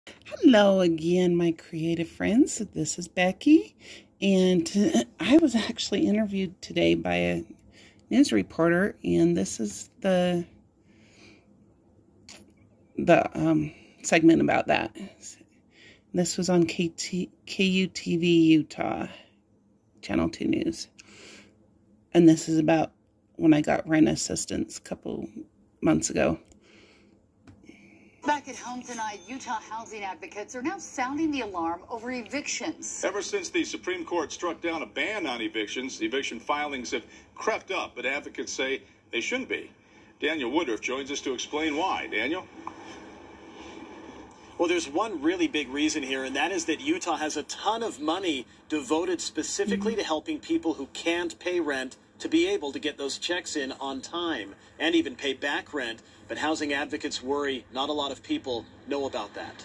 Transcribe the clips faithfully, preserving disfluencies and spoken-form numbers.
Hello again, my creative friends. This is Becky, and I was actually interviewed today by a news reporter, and this is the the um, segment about that. This was on K U T V Utah, Channel two News, and this is about when I got rent assistance a couple months ago. Back at home tonight, Utah housing advocates are now sounding the alarm over evictions. Ever since the Supreme Court struck down a ban on evictions, eviction filings have crept up, but advocates say they shouldn't be. Daniel Woodruff joins us to explain why. Daniel? Well, there's one really big reason here, and that is that Utah has a ton of money devoted specifically to helping people who can't pay rent to be able to get those checks in on time and even pay back rent. But housing advocates worry not a lot of people know about that.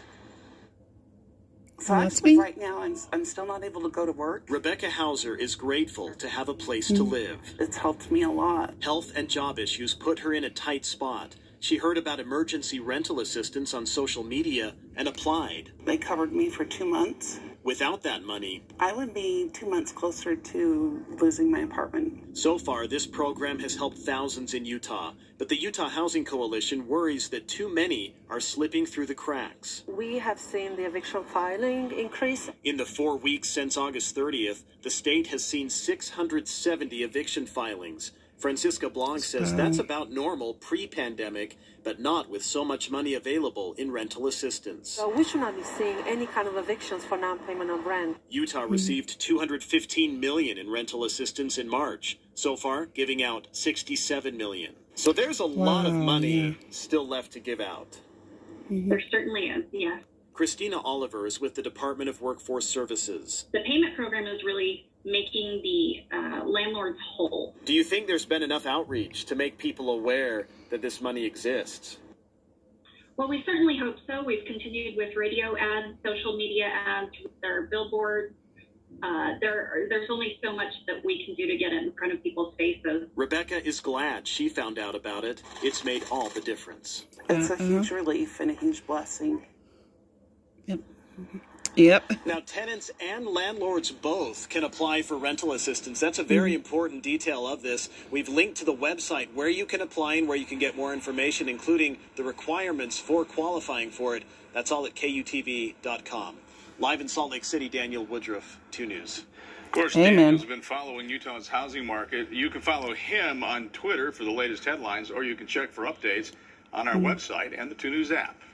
So actually, right now, I'm, I'm still not able to go to work. Rebecca Hauser is grateful to have a place to live. It's helped me a lot. Health and job issues put her in a tight spot. She heard about emergency rental assistance on social media and applied. They covered me for two months. Without that money, I would be two months closer to losing my apartment. So far, this program has helped thousands in Utah, but the Utah Housing Coalition worries that too many are slipping through the cracks. We have seen the eviction filing increase. In the four weeks since August thirtieth, the state has seen six hundred seventy eviction filings. Francisca Blanc says that's about normal pre-pandemic, but not with so much money available in rental assistance. So we should not be seeing any kind of evictions for non-payment of rent. Utah received two hundred fifteen million dollars in rental assistance in March, so far giving out sixty-seven million dollars. So there's a wow, lot of money yeah. still left to give out. Mm-hmm. There certainly is, yes. Christina Oliver is with the Department of Workforce Services. The payment program is really making the uh, landlords whole. Do you think there's been enough outreach to make people aware that this money exists? Well, we certainly hope so. We've continued with radio ads, social media ads, their billboards. Uh, there, there's only so much that we can do to get it in front of people's faces. Rebecca is glad she found out about it. It's made all the difference. It's a huge relief and a huge blessing. Yep. Yep. Now, tenants and landlords both can apply for rental assistance. That's a very mm-hmm. important detail of this. We've linked to the website where you can apply and where you can get more information, including the requirements for qualifying for it. That's all at K U T V dot com. Live in Salt Lake City, Daniel Woodruff, two News. Of course, Daniel's been following Utah's housing market. You can follow him on Twitter for the latest headlines, or you can check for updates on our mm-hmm. website and the two News app.